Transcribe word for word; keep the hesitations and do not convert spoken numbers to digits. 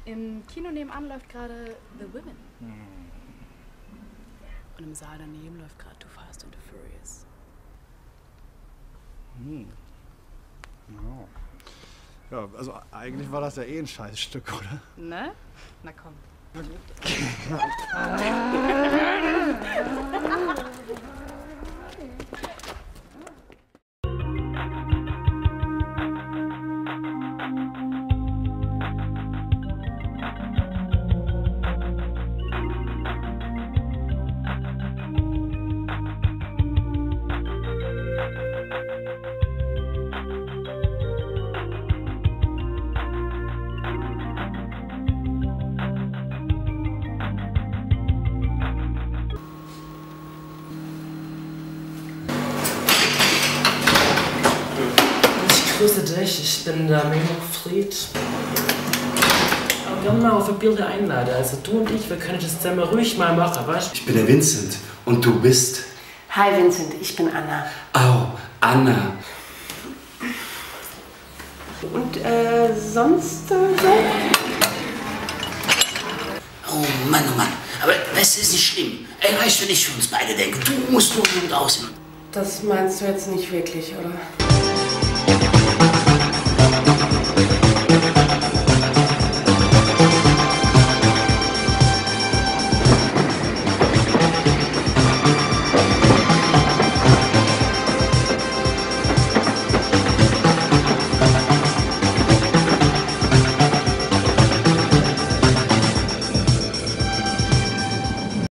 Im Kino nebenan läuft gerade The Women. Hm. Und im Saal daneben läuft gerade Too Fast and the Furious. Hm. Ja. Ja, also eigentlich war das ja eh ein Scheißstück, oder? Ne? Na komm. Ich grüße dich, ich bin der Memo Fried. Aber gerne mal auf ein Bild einladen. Also du und ich, wir können das Zimmer ruhig mal machen, weißt du? Ich bin der Vincent und du bist? Hi Vincent, ich bin Anna. Oh, Anna. Und äh, sonst äh, so? Oh Mann, oh Mann. Aber das ist nicht schlimm. Er reicht, wenn ich für uns beide denke. Du musst nur gut aussehen. Das meinst du jetzt nicht wirklich, oder?